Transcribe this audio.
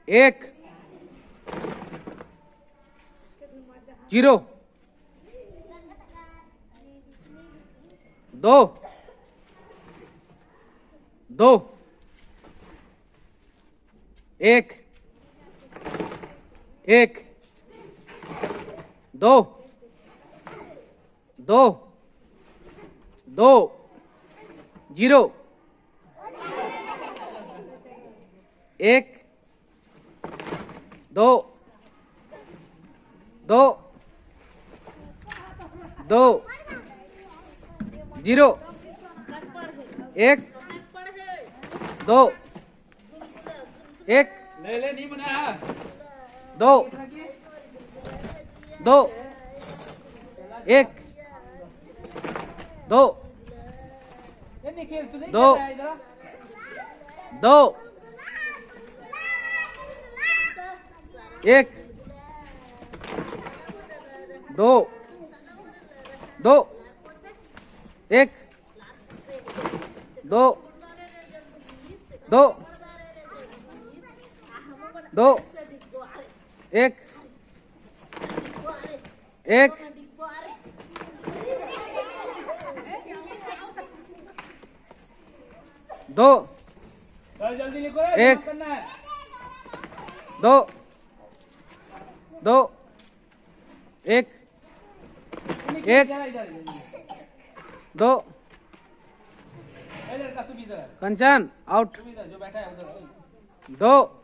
एक, 0, 2, 2, 1, 1, 2, 2, 2, 0, 1, 2, 2, 2, 0, 1, 2, 1, 2, 2, 1, 2, 2, 2, 1, 2, 2, 1, 2, 2, 2, 1, 1, 2, जल्दी लिखो, 1, 2, 2, 1, 1, 2, लड़का तू भी इधर, कंचन आउट, जो बैठा है उधर। 2,